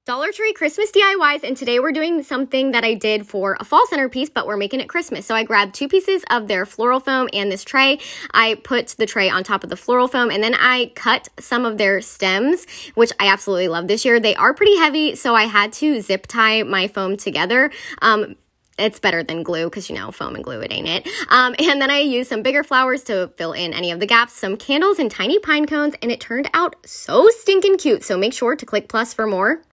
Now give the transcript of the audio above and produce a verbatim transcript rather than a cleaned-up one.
Dollar Tree Christmas D I Ys, and today we're doing something that I did for a fall centerpiece, but we're making it Christmas. So I grabbed two pieces of their floral foam and this tray. I put the tray on top of the floral foam, and then I cut some of their stems, which I absolutely love this year. They are pretty heavy, so I had to zip tie my foam together. Um, It's better than glue because, you know, foam and glue, it ain't it. Um, and then I used some bigger flowers to fill in any of the gaps, some candles and tiny pine cones, and it turned out so stinking cute. So make sure to click plus for more.